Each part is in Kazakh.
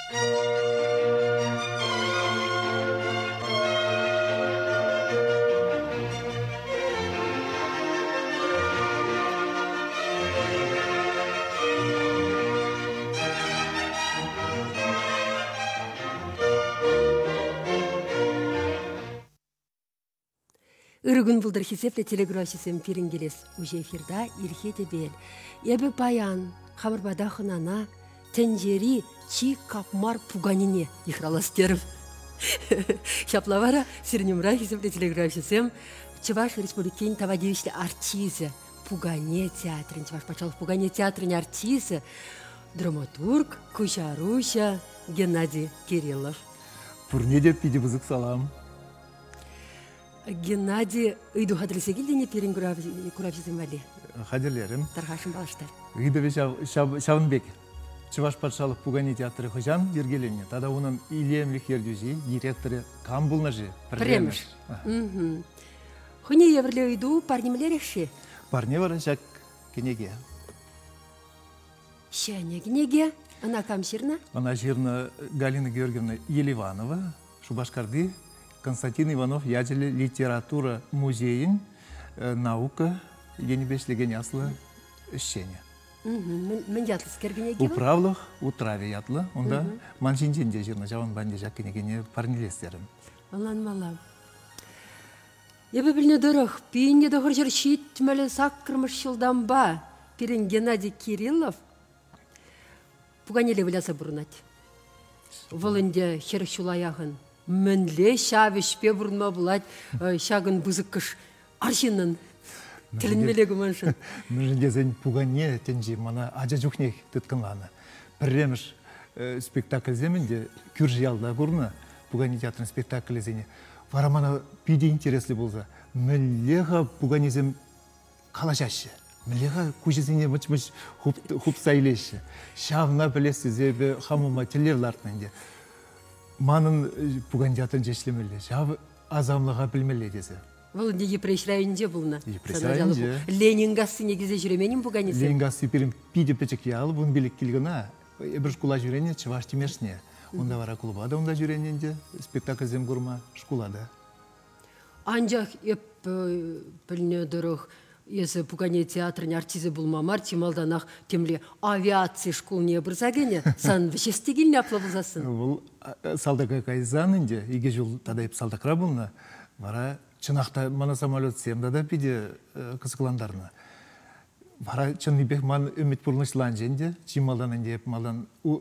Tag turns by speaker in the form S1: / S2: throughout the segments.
S1: Үргін бұлдыр хисепте телеграфисем перенгелес уже эфирда ирхете бел. Ебі паян, хамырбада хынана, тенжери чи капмар пуганине ихраластерім. Шаплавара сирнемра хисепте телеграфисем Чуваш республикин тавадевишлі артизы Пугане театрын, Чуваш Пачалов Пугане театрын артизы, драматург Кучаруша Геннадий Кириллов.
S2: Пурнеде пиде бузык салам.
S1: Геннадий үйді қадырысы келдене перін күрапсызым вәлі?
S2: Қадырлерім.
S1: Тарғашын балыштар.
S2: Үйді Шавынбек. Чуваш Патшалық Пугане театры хожан ергелене. Тада оның илемлік ердюжи, директоры кам бұлнажы.
S1: Премеш. Хуне еврле үйді парнемелер екші?
S2: Парне вара шак кенеге.
S1: Шәне кенеге? Она кам шырна?
S2: Она жирна Галина Георгиевна Еливанова, Шубашкарды, Константин Иванов, ядели литература музейин, наука, енебешлеген яслы ищене.
S1: Мен ятлы скергенеге ба?
S2: Управлық, утраве ятлы, онда маншинженде жирна жауын банде жак кенегене парнелестерім.
S1: Алан малам. Ебі біліне дұрық, пейінне доғыр жыр шет мәлі саққырмыш жылдан ба, перен Геннадий Кириллов, Пуганеле віляса бұрынат. Волынде херік шулаяғын. Мінле шабы шпе бұрынма бұлад, шағын бұзық күш аршынын тілінмелегі маншын.
S2: Мүрінде зән Пугане тенжі мана ажа жүхнек түткінланы. Пірреміш спектакль земінде күржі алда көріні Пугане театрын спектакль зәне. Варамана пиде интереслі болса, мүллеға Пугане зем қалашашы. Мүллеға көшесіне мұч-мұч хуп сайлеші. Шавна білесі зебі хамыма телерлартынде. Манын Пугане театрын жешлемелі. Шавы азамлыға білмелі десе.
S1: Бұл не епрешрайынде бұлна?
S2: Епрешрайынде.
S1: Ленингасы негізе жүременің Пуганесі?
S2: Ленингасы перім пиде печек ялы, бұн білік келгіна. Бір шкула жүрене, чываш темешне. Онда вара клубада, онда жүрененде, спектакль зем көрма шкулада.
S1: Анжақ еп біліне дұрық, есі Пугане театрын артизі бұлмамар, темалданақ темле авиация школіне бұрса кене, сан вешестегіліне аплы бұлзасын?
S2: Бұл салдака кайзанынде, еге жол тадайып салдақра бұлна, вара чынақта мана самолет семда да пиде кысықландарына. Вара чыныбек ман үміт бұрнышлан женде, чималданынде еп малдан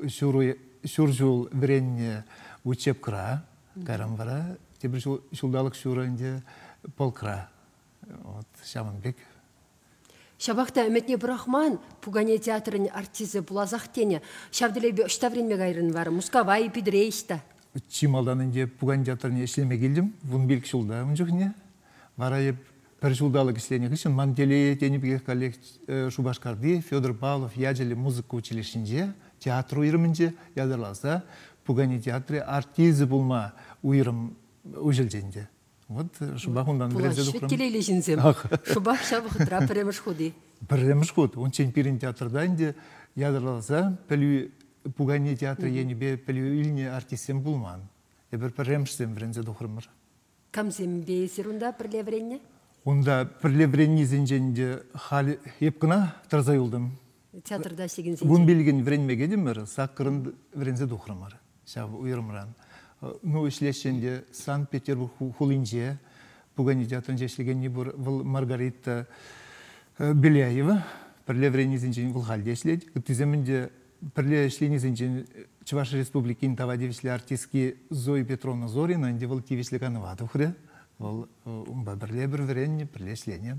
S2: шүржул вренне учеп кра, кайрам вара, тебір шулдалық шүрінде полкра. Шамынбек.
S1: Шабақта үмітне бірақман Пугане театрын артизі бұлазақ тене. Шабділебе үшта вренме ғайрын вары, Мускавай пидрейшта.
S2: Чималданынде Пугане театрыне ешлеме келдім, вұн белк шулда жүхне. Вара еп бір шулдалық ішлене кішін, Мантеле тенебге коллег Шубашкарды, Федор Павлов, ядели музыка училищінде, театр уйрымынде ядырласа, Пугане театры артизі бұлма уйрым ұжылженде. Вот шубах ондан бірінзе дұқырым.
S1: Пулаш келейлі жінзем. Шубах шабық тұра піреміш құды.
S2: Піреміш құд. Он чен пирин театрда инде ядырласа, пілі Пугане театры енебе пілі үліне артистен бұлман. Ебір піремішсен бірінзе дұқырымыр.
S1: Камзем бейсер онда пірле вренне?
S2: Онда пірле вренне зенженде халі епкіна тұрзай ұлдым.
S1: Театрда сегін зенже?
S2: Бұн білген вренмеге демір, саққырын врензе дұқырымыр. Шабы ұйырымыран. Ну, ишлешенде Санкт-Петербург хулинже, Пугане театрын жешлеген бұл Маргарита Беляева, пірле вренне зенжен бұл халде ешлед. Тіземінде пірле ешлені зенжен Чуваш Республикин тавадевишлі артистки Зои Петровна Зорина, инде бұл тивишлі канывады ұқыры. Бұл бірле бір вренне, пірле ешлені.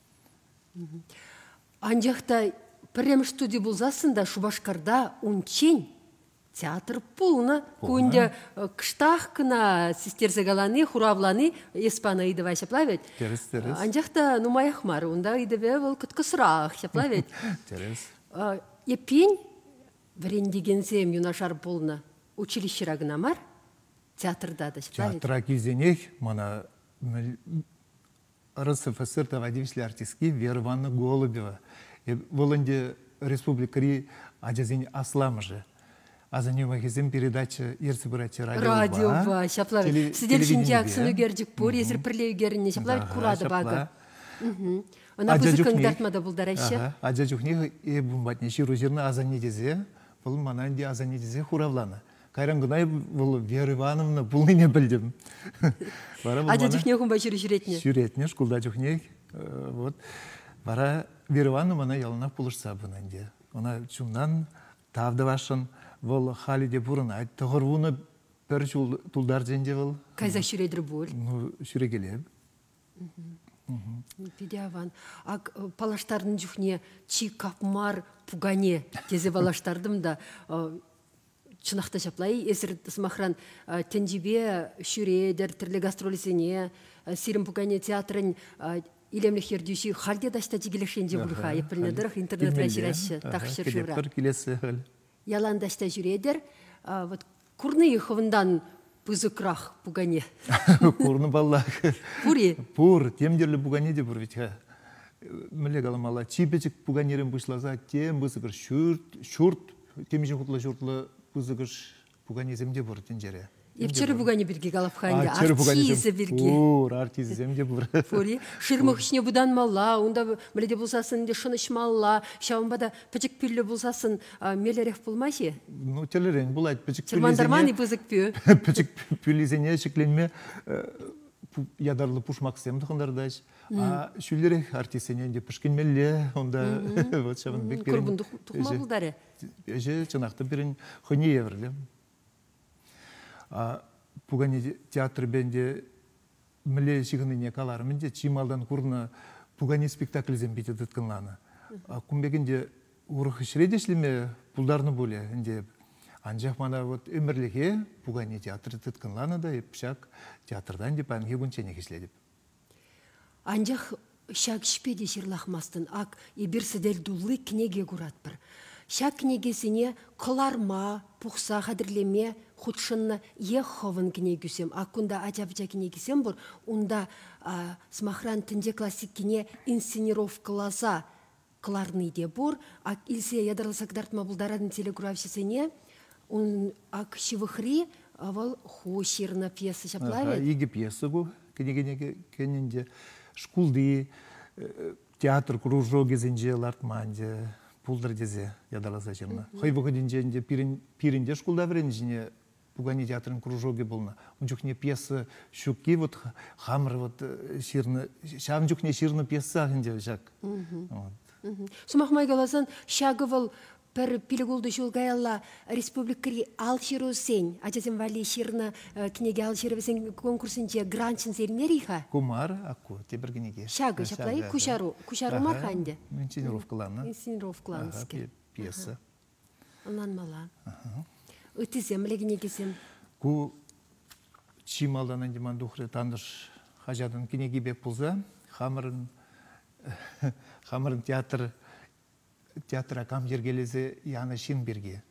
S1: Анжақта піреміш студия бұлзасында Шубашкарда унчен театр полна, кунде кштах кына сестерзе галаны, хуравланы, испана идывай шаплавет.
S2: Терес.
S1: Анжақта нумаях мар, унда идыве вол кыткысырақ шаплавет.
S2: Терес.
S1: Епен врендегензем юнашар полна училищерагына мар, театрда да шаплавет.
S2: Театра кезенек, мана РСФСР тавадевишлі артистки Вера Ивановна Голубева. Волынде республикари ажазен асламы же. азанема кезем передача ерсі бұрачы
S1: Радио ба, шаплавы. Сидел шинжак сыны герджик пор, езір пірлеу геріне, шаплавы курады бағы. Она бізі көңдартмада бұл дарайшы.
S2: Аджа жүхне бұмбатне ширу жерні азане дезе, бұл мананде азане дезе хуравланы. Кайрангынай бұл Вера Ивановна бұл не білдім.
S1: Аджа жүхне құмба жүрі жүретіне?
S2: Жүретіне, шкулда жүхне. Бара Вера Ивановна мана ялынақ бұлышса бұнанде. Она чумнан тавды башын, бұл халиде бұрын айтты ғырвуны бір тұлдар женде бұл.
S1: Кайза жүредір бұл?
S2: Жүре келеп.
S1: Педиаван. Ак палаштардың жүхне чи капмар пугане тезе балаштардым да чынақта шаплай. Эсір смахран тенжибе шүредер түрлі гастролисене, сирім пугане театрын илемлі хердюші халде дашта жегелешенде бұлға. Епілнедіріх интернет рәшірәші тақшыр жүра. Ялан дашта жүредер. Курны ихывындан пызыкрах пугане.
S2: Курны баллах.
S1: Пури?
S2: Пур. Темдерлі пугане де бұр. Міле қаламала. Чипечік пуганерін бұшлаза, тем бұзығыр шүрт. Темешін құтылы шүртлы бұзығыр пугане земде бұр тенжере.
S1: Епчері пугане бірге қалапханде. Артизі бірге.
S2: Пур, артизі земде бұр.
S1: Пури. Шырмық ішіне бұдан мала, онда мүледе бұлсасын, шыныш мала, шауынбада пәчік пүлі бұлсасын мелерек бұлмайшы?
S2: Ну, телерен бұлайды.
S1: Чырмандарман и бұзық пү.
S2: Пәчік пүлізене шекленме ядарлы пушмақ семді қындардайш. Шүлерек артисенен де пішкен мәлі, онда
S1: көрбін тұқма бұлдары?
S2: Әже чынақты бірін құне еврлі. Пугане театр бенде міле шығыныне қаларымынде чималдан құрны пугане спектакль зембейті дұткынланы. Күмбегінде ұрық ішіредешліме пұлдарны бөлі. Анжақ мана өмірліге пугане театр дұткынланы да епшак театрдан деп әнге күнчене кешіледіп.
S1: Анжақ шак шпеде жырлақмастын ак ебір сідель дұлы кінеге құрат бір. Шак кінегесіне қыларма, пұқса қадірлеме, худшынны еховын кінегесем. Акунда ачапча кінегесем бұр, онда смахран тінде классик кіне инсценировкаласа қыларны де бұр. Ак илсе ядарласак дартма бұлдарадын телеграфшесіне, он ак шивықри, авал хоширна пьеса шаплавет.
S2: Иге пьеса бұ, кененде шкулды, театр кружоге зенже лартманде, пулдар дезе ядаласа жерна. Хой бұғыден пирінде шкулда веренжіне пугане театрын кружоге болна. Он жүхне пьеса шукки, хамыр, шам жүхне ширны пьеса хінде жак.
S1: Сумақмай қаласан, шағывыл бір пилігулды жылғайалла республикари алшыру сен, ачасен вали ширны кінеге алшыры сен конкурсынче гранчын сермериха?
S2: Кумар, аку, тебір кінеге.
S1: Шағы, шаплай, кушару марханде?
S2: Инсценировкаланы.
S1: Инсценировкаланы ске.
S2: Пьеса.
S1: Онан мала. Өтізем, легінегесем?
S2: Ку чималдан әндеман дұқыры тандыр қажадын кінеге бек бұлза, хамырын театра кам жергелезе яны шин берге.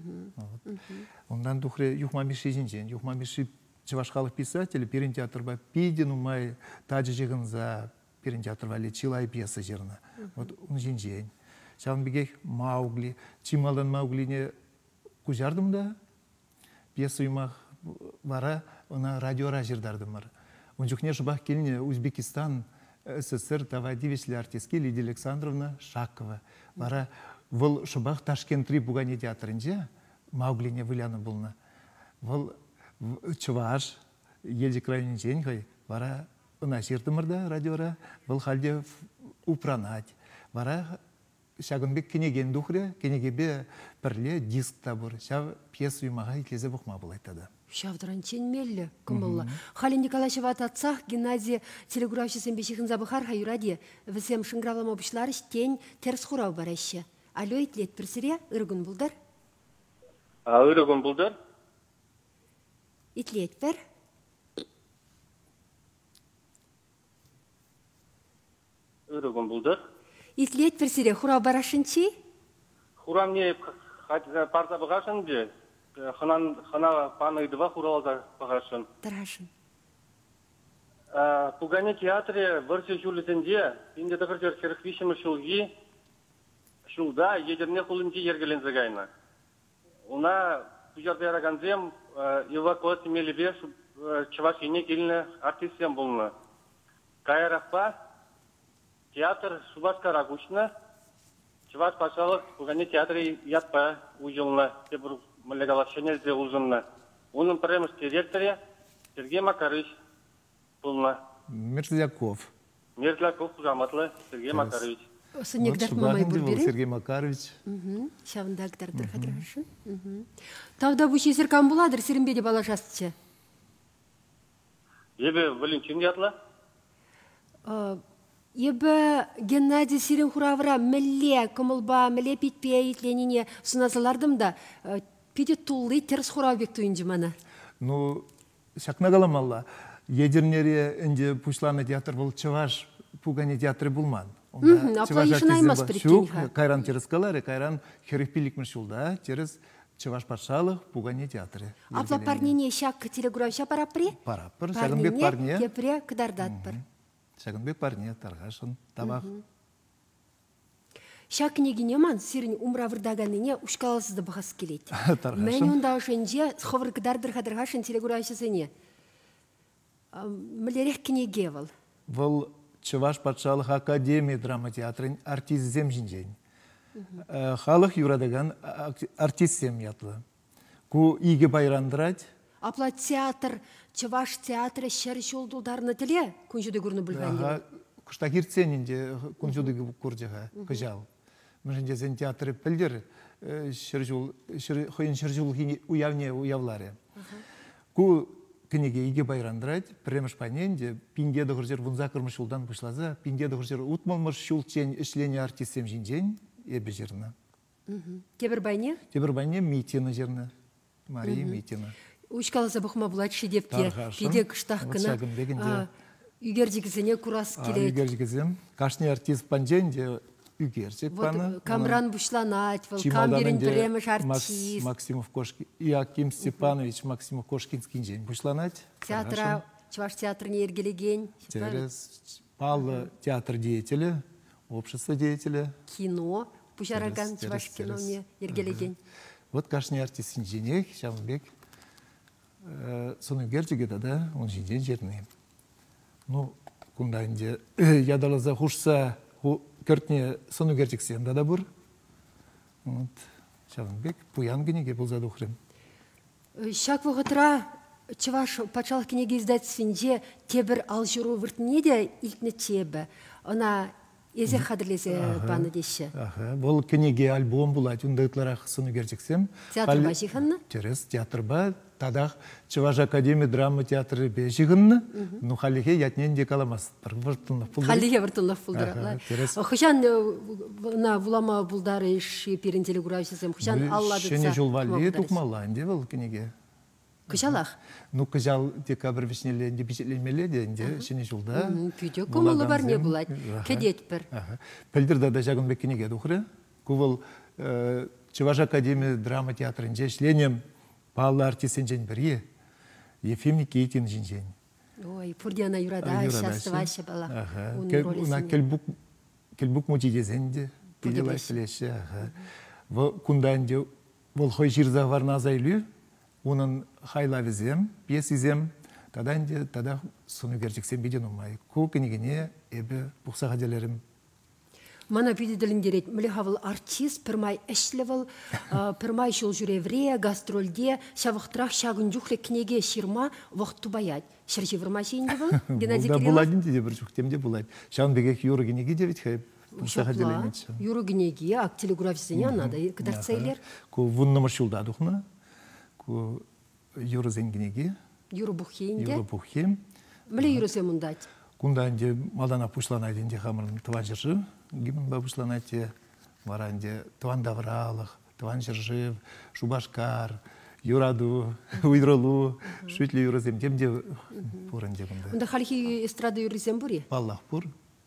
S2: Ондан дұқыры юхмамиши жинжен. Юхмамиши чывашқалық писателі перін театрба пиден умай тажы жығынза перін театрба ле чилай пьеса жерна. Он жинжен. Шавын бігек Маугли, чималдан Мауглине күжардым да, пьеса ұймақ бара, она радиора жердардым бар. Он жүхне шыбақ келіне Узбекистан, СССР, тавадивешлі артистке Лидия Александровна Шакова. Бара, выл шыбақ Ташкент-3 Пугане театрынже Мауглине выляны болна. Выл чываш, елді крайын жен қой, бара, она жердымырда радиора, выл халде упранать. Бара, Шагынбек кенеген дұқыры, кенегебе бірле диск табыр. Шав пьес ұймаға етлезе бұқма бұл айтады.
S1: Шавдыран ченмелі, күмілі. Халин Николаевич атсақ, Геннадий телеграфшысын бешіхін забықар хайыраде, візем шыңгравлама бұшлары штен терс құрау бар әші. Алло, етлет бірсіре, үргін бұлдар?
S3: Үргін бұлдар?
S1: Етлет бір?
S3: Үргін бұлдар?
S1: Итлет бірсіре, құра барашынчи?
S3: Құрам не парта бұғашын бе? Хана панойдыва құралда бұғашын.
S1: Тарашын.
S3: Пугане театре варсы жүлісінде, инде дұғыр керхвишімі шулги, шулда едерне құлынчи ергелен зігайна. Она пужарда яраганзем эвакуация мелебе чуваш ине келіне артистем болна. Кайрақпа театр Шубашка Рагушна чуваш пашалық бұғане театры ятпа ұжылна. Тебір мүлігала шенелзе ұжылна. Оның премьер директоры Сергей Макарыч болна.
S2: Мерзляков.
S3: Мерзляков пужаматлы Сергей Макарович.
S1: Сынегдар мамай бурберин.
S2: Сергей Макарович.
S1: Шавындагдардыр хадырашын. Тавда bu şesir kan buladır sirinbedi balaşasçı.
S3: Ебе Валентин ятла.
S1: Ебе Геннадий сирин хуравра мелле кымылба мелле питпе итленине сынасылардым да пиде туллы терс хуравбек туйынжы мана.
S2: Ну, шакнагалам алла. Едернере инде пушланы театр был чаваш пугане театры булман.
S1: Аплайышын аймас біріктенға.
S2: Кайран терес калары, кайран херекпилик мышулда, терес чаваш патшалық пугане театры.
S1: Апла парнене шак телеграфша парапре?
S2: Парапыр, Шагынбек парне.
S1: Кепре кыдардатпыр.
S2: Шагынбек парне, тарғашын, табақ.
S1: Шак княгине ман сирин умравырдаганыне ушкаласызды бұғас келейді.
S2: Тарғашын.
S1: Мен онда ошенже сховыр кыдардыр хадырғашын телеграфшасыне. Мілерек кнеге был.
S2: Бұл Чаваш патшалық академия драма театрын артизм жинжен. Халық юрадаган артистем ятлы. Ку иге байрандырать.
S1: Апла театр, Чаваш театры шәрі шолдулдарыны тіле, күнжуды көріні білгенде.
S2: Кушта кирценінде күнжуды көрдіға, күжал. Мүшінде зен театры пілдер, хойын шыржул уявне уявлары. Ку книге иге байрандырать, премеш паненде, пинде дұғыржер вунза кырмыш улдан бұшлаза, пинде дұғыржер утмалмыш шулчен ішлене артистем жинжен, ебе жерна.
S1: Тебір байне?
S2: Тебір байне Митина жерна, Мария Митина.
S1: Ушкаласа бұқма бұлайт шедепке, пиде күштақ кіні, үйгердегізіне курас келет.
S2: Үйгердегізім, кашни артист панженде, үйгердек паны.
S1: Камран бұшланат, камберін премеш артист.
S2: Максимов Кошкин, Иаким Степанович, Максимов Кошкинский жен бұшланат.
S1: Театра, Чуваш театрыне ергелеген.
S2: Палы театр деятели, общество деятели.
S1: Кино, Пушараган, Чуваш киноне ергелеген.
S2: Вот кашни артист инженер, Шамбек. Соны гердеге да, он жинжен жерный. Ну, кунда инде ядалаза хушса, кертне соны гердексен да бур. Вот, Шамбек, пуян генеге был задухрем.
S1: Шак вғытра, Чуваш патшалық кенеге издатсынже тебір алжыру выртыне де илтіне тебі. Она езе қадырлезе баны деші.
S2: Бұл кенеге альбом бұлайды, ұндайтларақ соны гердексем.
S1: Театр ба жиғынны?
S2: Терес, театр ба. Тадақ Чуваш академия драма театры бе жиғынны. Ну, халихе ятнен де каламас.
S1: Халихе выртынлық бұлдыралар. Құшан вулама бұлдары іші перін телеграфисем. Құшан алладыца.
S2: Шене жол вали тұқмала, әнде бұл кенеге.
S1: Күшалақ?
S2: Ну, күжал декабр вишнелерінде бешетлемеледі, әнде шене жолда.
S1: Күйде көмілі бар не бұлайды. Кедет бір.
S2: Пілдірді да жағын бек кенеге дұқыры. Күвіл Чуваш академия драма театрын жешленем Павла артистен жен бірге, Ефим Никитин жен жен.
S1: Ой, пұрдияна юрада, шасты вашы бала.
S2: Уна келбук мучидезенде, пиделай флеші. Кунданде, ол хой жирза варна зайлю, onun hayla vizem, piyes izem, tada sonu gerçeksen bidin olmayı. Kukini ebe buxsa hadelerim.
S1: Мана пидеділін дерет, мүлі хавыл артист, пірмай әшлевіл, пірмай шыл жүревре, гастрольде, шавықтырақ шағын жүхлі кінеге шырма вақты баяд. Шыржы вырма шейінде бұл? Геннадий Кириллов?
S2: Буладын де бір жүхтемде булад. Шағын бегек юры кенеге девет, хайп.
S1: Ушақла, юры кенеге, ак телеграфисіне анада, кідарцайлер?
S2: Ку вұннымыр шулда дұхна, ку юры зенгенеге.
S1: Юры бұхейінде?
S2: Юры бұхейм.
S1: Мүлі юры земундад?
S2: Кунданде малдана пушланайденде хамырын тыван жыржы, гимн ба пушланайде, варанде тыван давралық, тыван жыржы, шубашкар, юраду, уйдролу, шүтлі юрызем, демде пұрынде бұнда.
S1: Онда халихи эстрада юрызем бұри?
S2: Баллах пұр.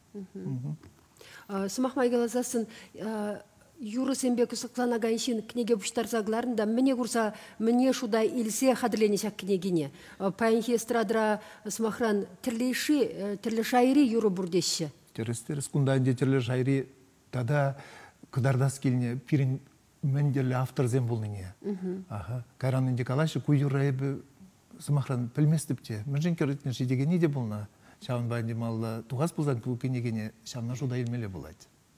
S1: Сымақмай қалазасын, юрызембе күсіқлана ғаншын кнеге бұштар зағларында, міне құрса, міне шудай илсе қадырлене шақ кнегіне. Пайынхи эстрадыра сымақран тірлі шайри юры бұрдеші.
S2: Терес, кунданде тірлі шайри, тада кыдардас келіне пирин мен деле автор зем булныне. Ага. Кайранын декалашы куюрайбы сымахран білместіпте. Мен жинкерітін жидеге не де болна? Шавын байынды малла туғас болзан көкенегене шамна жуда елмеле болады.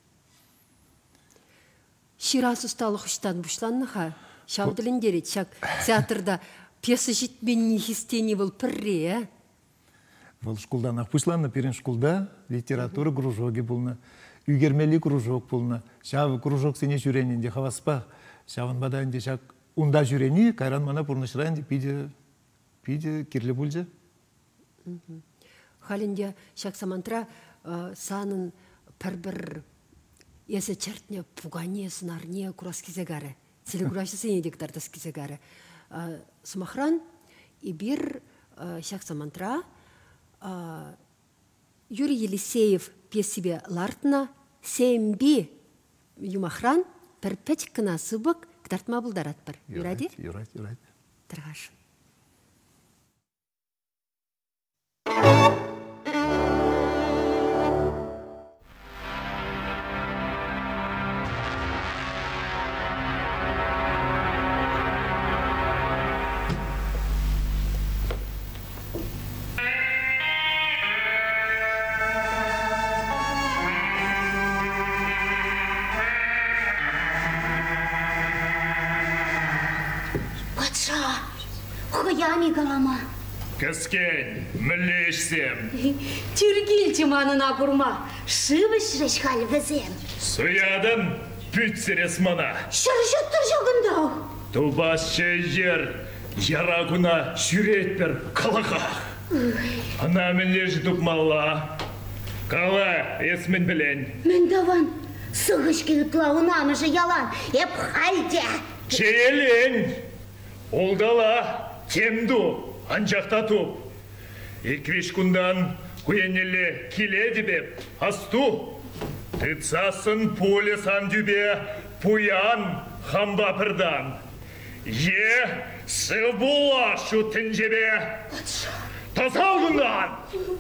S1: Ширас ұсталық ұштан бұшланныға, шавдылын дерет, шак театрда пьеса житмен нехистені бұл пірре,
S2: Бұл школдан ақпышланны, перен школда литература кружоги болна, үйгермели кружок болна, шавы кружок сене жүренінде хаваспақ, шавын бадайынде шак унда жүрені, кайран мана бұрнышырайынде пиде кирлі болжа.
S1: Халінде шак самантра санын пір-бір есі чертіне пугане сынарне курас кезегары, целі курашы сене дектардас кезегары. Сымахран и бір шак самантра Юрий Елисеев пьесебе лартына семби юмахран пір-пәч кіна сыбық кітартма бұлдарат бір. Юради?
S2: Юрайд.
S1: Тырғашын.
S4: Хыями галама.
S5: Кіскен, мүлі ішсем.
S4: Түргілчі манына бұрма. Шыбыш решхал візем.
S5: Суядын бүтсерес мана.
S4: Шыржыттыр жоғындау.
S5: Тубасшы жер, ярагуна жүретпер қалаға. Ана мүлі жытып малла. Кала, есмін білен.
S4: Мен даван. Сығышки ұтлауына жы ялан. Еп халде.
S5: Чейлен. Олдала. Темду, анжақта туп. Еквеш күндан күйенелі келеді беп, асту. Тыцасын полесан дүбе, пуян хамбапырдан. Е, сывула шу тінжебе. Тазалғындан.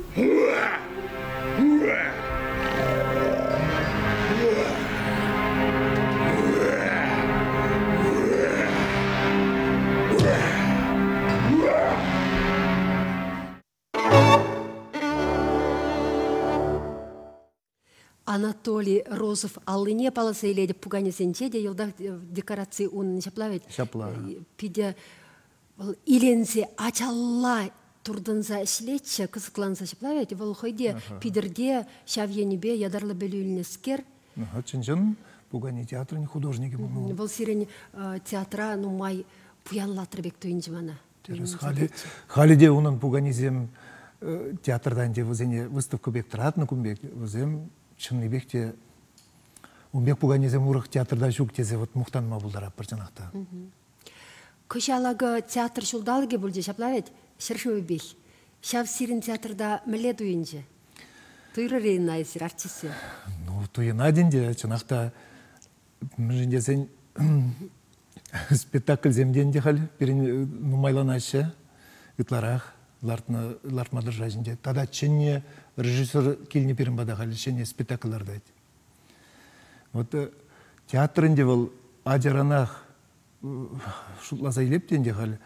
S1: Анатолий Розов алыне паласа иледі пуганесенче де елда декорации он шаплавет. Пиде иленсе ачалла турдынса ішлетші кызыкланса шаплавет. Вол хойде пидерде шавьенебе ядарлы бөлілінескер.
S2: Чынчын пугане театрын художники бұл.
S1: Вол сирен театра нумай пуянлатырбек тойынжы мана.
S2: Халиде унын пуганезем театрдан де вызене выставка бек тұратны күнбек вызем чынны бекте умбек пуганезем урық театрда жүк тезе вот мұқтанма бұлдарап бір жанақта.
S1: Көшалағы театр шулдалығы бұлде шаплавет, шыршымы бек. Шав сирин театрда мүле дуйынжы. Туйры рейін айсыр, артисі.
S2: Ну, туйына денде, жанақта мүжінде сен спектакль земден де қал, берін нумайлан ашы, ұтларақ. Лартмадыр жайында. Тада ченне режиссер келіне перін бада қали, ченне спектакльларды айты. Вот театрынде бұл ажаранақ шутласа илептенде қали.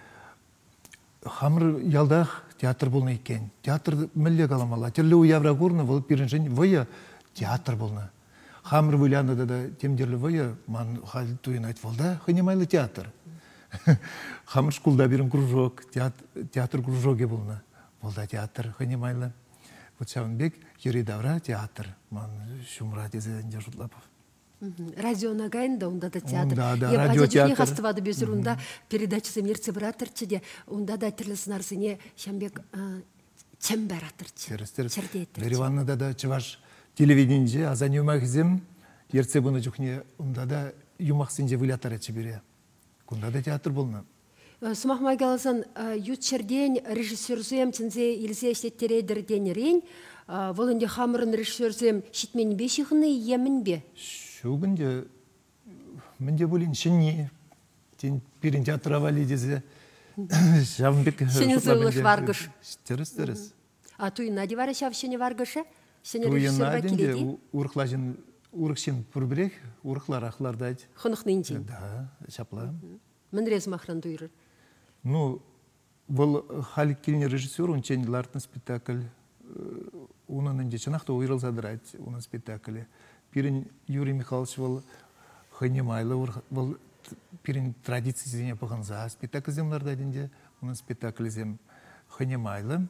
S2: Хамыр ялдақ театр болна екен. Театр мүлі қаламала. Терлі уявра көріні бұл перін войы театр болна. Хамыр вылянады да темдерлі войы ман қали туын айт волда, хынемайлы театр. Хамыр шкулда берін кружок, театр кружоге болна. Болда театр, хынемайлы. Вот шавынбек, ері давра театр. Ман шумра тезенде жұтлапов.
S1: Радиона гайында, онда да театр.
S2: Да, радиотеатр.
S1: Хастывады безір, онда передачасы мерцебіратырчы, онда да тірлісін арсыне шамбек чембератырчы.
S2: Береванныда да чываш телевиденже, азан юмахзем, ерце бұны жүхне, онда да юмахсенже вылятарачы бере. Кунда да театр болна.
S1: Сумах майгаласан ютчерден режиссерзем тензе илзе штеттередер денерен, волынде хамырын режиссерзем шитмен бешіғыны емін бе?
S2: Шугынде, менде болин шынне, тен перін театр авали дезе, шавынбек
S1: шынызылыш варгыш.
S2: Терес.
S1: Туйына девары шав шыны варгышы?
S2: Туйына денде урықлажын урықшын пұрбірек, урықлар ақларды айт.
S1: Хонықнын
S2: Да, шапла.
S1: Мінрез мақран дұйрыр.
S2: Ну, бұл Халик Килни режиссер, он чен лартын спектакль, оның önce чынақта ойрал задырайт, оның спектаклі. Пирин Юрий Михайлович бұл ханемайлы, бұл пирин традициясыне бұғынза. Спектакль земларда дінде, оның спектакль зем ханемайлы.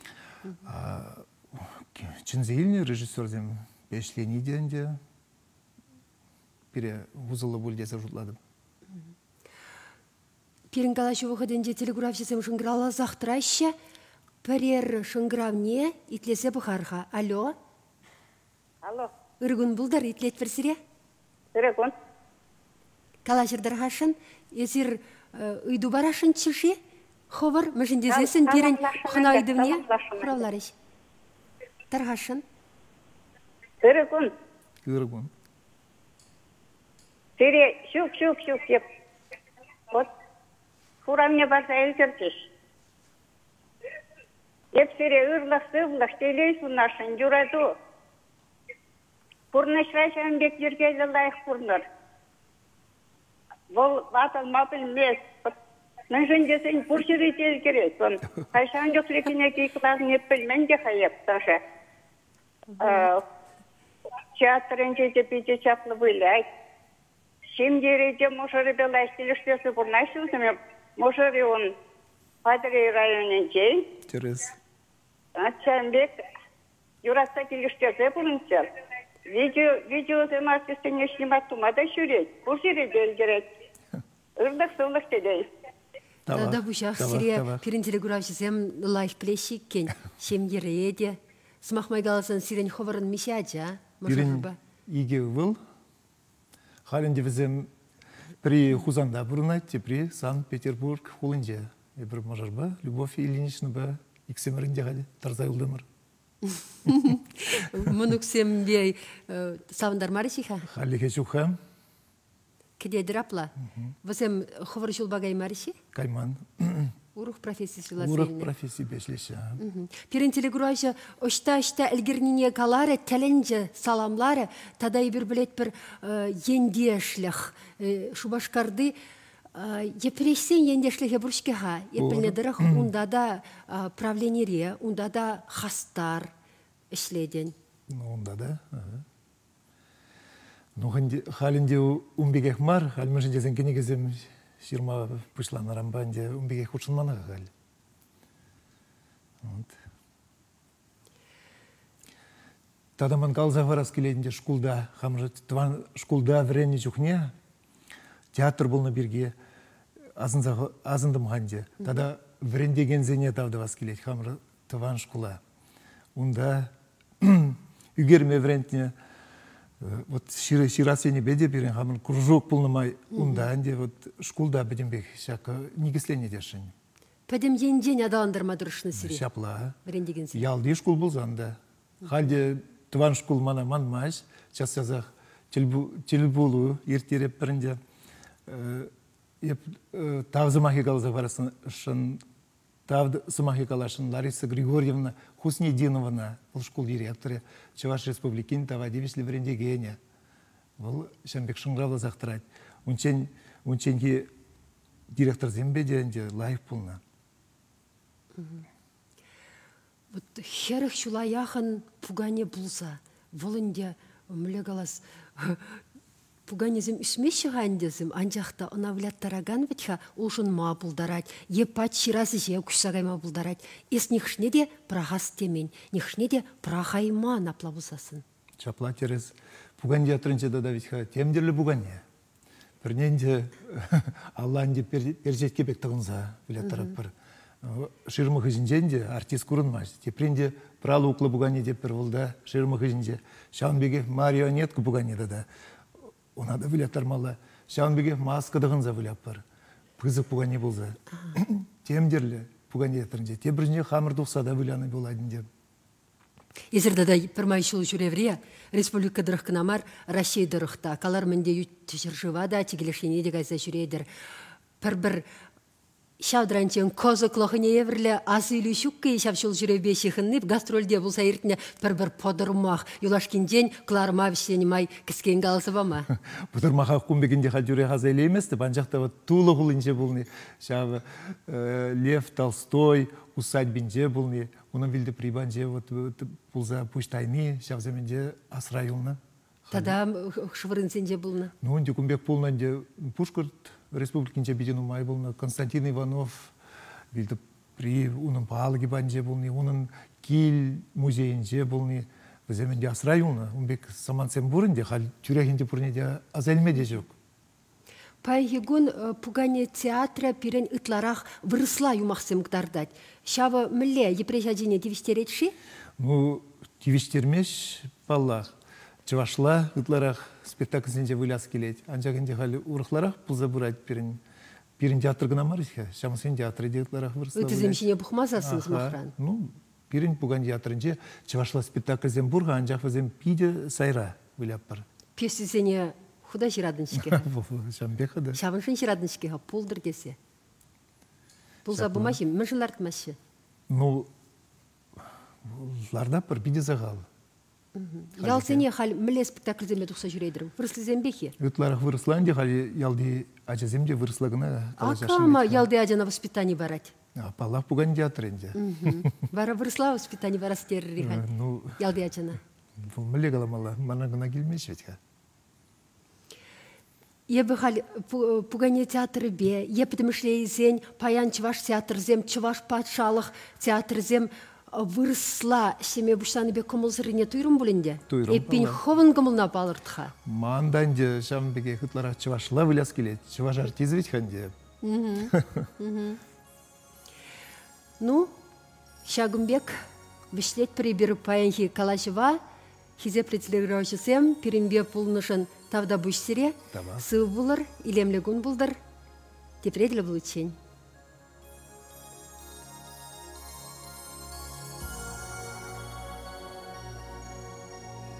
S2: Чынзейліне режиссер зем бешлені дінде, пире вузылы бөлдесі жұтладым.
S1: Пирин калашы бұғыденде телеграфиясым шыңғырала зақтырайшы, пәрер шыңғыравне итлесе бұқарға. Алло?
S6: Алло.
S1: Үргін бұлдар итлет бірсіре?
S6: Үргін.
S1: Калашырдар хашын, есір үйду барашын чыши? Ховар, мүшіндезесін пирин құнайдымне? Құравларыш. Тархашын?
S6: Үргін.
S2: Үргін.
S6: Сире шук еп. Вот. Хура мне барса эльтерчиш. Еп сире ырлах, телейсу нашын юраду. Пурнашрайшан бек жүргейлі лайық пурнар. Бұл батыл мапыл мес. Мен жөндесен пуршыры тез керек. Қайшан жоқ лекіне кейкілағын еппіл мен де қайып ташы. Театрын жеде бейде чаплы бұйлай. Шемдереде мұшыры белай стиліштесі бұрнайшы өзіме мұшыры он Падыры районын жей.
S2: Терес.
S6: Чанбек юратса келіштесі бұлынсел. Видеосын артистіне снимать тумада жүрет. Бұл жері дел керек. Ырлық-сылық дедей.
S1: Да бұшақ сире пирин телеграфиясым лайф плеші кен. Шемдереде. Смақмай қаласын сирен ховарын мишаджа.
S2: Пирин иге выл. Халінде візем при Хузанда бұрынайтте, при Санкт-Петербург хулынже. Бір можар ба, Любовь Ильинична ба, иксемірінде қады, тарзай ұлдымыр.
S1: Мұнықсем бей савындар маришиха?
S2: Халике чухам.
S1: Кедедір апла? Візем ховар жыл багай мариши?
S2: Кайман.
S1: Урух профессиясы лазейні.
S2: Урух профессии бешлеші.
S1: Пирин телеграфия ошта-ошта әлгірніне калары, тәлінже саламлары, тадай бір білет бір ендешліх. Шубашкарды епілешсен ендешлігі бұршкеға. Епілнедіріқ ұнда да правленерия, ұнда да хастар ішледен.
S2: Ұнда да. Халінде ұмбегек мар, халмышын жезен кенегезем Ширма пышла на рамбанде, умбеге худшын манаға қал. Тадаман қалзақ варас келедінде шкулда, шкулда вренне жүхне, театр болны бірге азындым қанде. Тада врендеген зене тавды вас келеді, хамры тыван шкула. Унда үгерме врендне, вот ширасени беде берен хамын кружок пулнымай унда анде вот шкулда бедем бек шака негеслене дешин.
S1: Пәдем енден адаландырма дұрышны сире.
S2: Шапла.
S1: Врендеген сире.
S2: Ялды шкул болзанда. Халде тван шкул мана манмаш, час язақ телбулу ертереп бірінде тавзы махикалзы барасын шын Тавды Самахикалашын Лариса Григорьевна Хуснединовна, бұл школ директоры, Чуваш Республикин Тавадевич Леврендегене. Бұл Шамбек Шыңғравы зақтырайды. Унченге директор зембеденде лайық бұлна.
S1: Херіх шулаяқын пугане бұлса, волынде мүлегалас Пуганезім үсме шығандезім, анжақта ұнавлят тараган бітха, ұлшын ма бұлдарад, епат ширасы же күшсағай ма бұлдарад. Ес нехшне де прағас темен, нехшне де прағайма напла бұсасын.
S2: Чапла терес, пуганде атырынче да бітха, темдерлі пуганне. Бірненде Алланде пержетке бек тұғынса, білет тарап бір. Шырмы хыжынженде артист күрінмаш. Тепренде пралы уқлы пуганне деп бір бұлда, шырмы хыжынже. Шаунбеге марионетку пуганне да. Она да вылятар мала. Шаунбеге маска дығынза вылят бар. Пызық пугане болза. Темдерлі пугане етірінже. Те біріне хамыр дұқса да выляны боладын деп.
S1: Езірдада пірмай шыл жүреврия, республика дұрыққынамар, Россия дұрықта. Калар мінде үт жыржыва да, тегелешіне де ғайса жүредір. Бір Шавдранчен козыклохыне еврле асы үлүшүкке шавшыл жүребе шихынып гастрольде болса ертіне бір подырмақ юлашкин кларма вишенімай кіскен қалысы ба ма?
S2: Подырмаға құмбегенде жүре қаза елеместі, банжақта тулы ғылынже болны, шавы Лев Толстой, усадьбинже болны, оның білді прибанже бұлза пуштайны, шавзаменде асрайылны.
S1: Тада шывырынсенже болны?
S2: Ну, онде құмбек болнанде Пушкарт республикинче биден умай болны, Константин Иванов білді при оның пағалы гибанже болны, оның кил музейінже болны, біземенде асрайылны, онбек самансен бұрынде, хал жүрегінде бұрынде азайлмеде жоқ.
S1: Пайгун пугане театра пирен ытларах вырысла юмахсем гдардать. Шава мле епрежадине дивиштеретши?
S2: Ну, дивиштермеш паллах. Чывашла ытларах спектакльсенже выляс келет. Анжагенде хали урыхларах пулза бурать пирен театр гына марышка. Шамсен театры ытларах вырысла.
S1: Этиземшине бухмазасыныз махран.
S2: Ну, пирен пуган театрынже чывашла спектакльсен бурга, анжак вазем пиде сайра выляп бар.
S1: Песізене худа жирадыншке.
S2: Шамбеха да.
S1: Шабыншын жирадыншке пулдыр кесе. Пулза бумаши, мыжылартмашы.
S2: Ну, ларда пар пиде загал.
S1: Ялсене хал мле спектакльземе тухса жүрейдірім. Вырыслызем бехе?
S2: Ытларах вырысланде хали ялди ажаземде вырыслагына.
S1: Акама ялди ажана воспитание барать.
S2: Палах пуган театренде.
S1: Вара вырысла воспитание барас терри хал. Ялди ажана.
S2: Мле галамала, мана гына келмеш ведька.
S1: Ебі хал пугане театры бе, епіді мішлейзен, паян чываш театрзем, чываш патшалық театрзем вырысла, семе бұштаны бе көмілзіріне туйрым бұлінде?
S2: Туйрым.
S1: Эппен ховын көмілна балырдыға?
S2: Манданде шамбеге хытлара чывашла выляс келет, чываш артиз ведь ханде.
S1: Ну, Шагымбек вишлет приберіп паянхи калашыва, хизе предселеграушысем, перембе пулнышын тавда бұшсире, сы бұлыр, илемлегін бұлдыр, тепреділі бұл үтшен.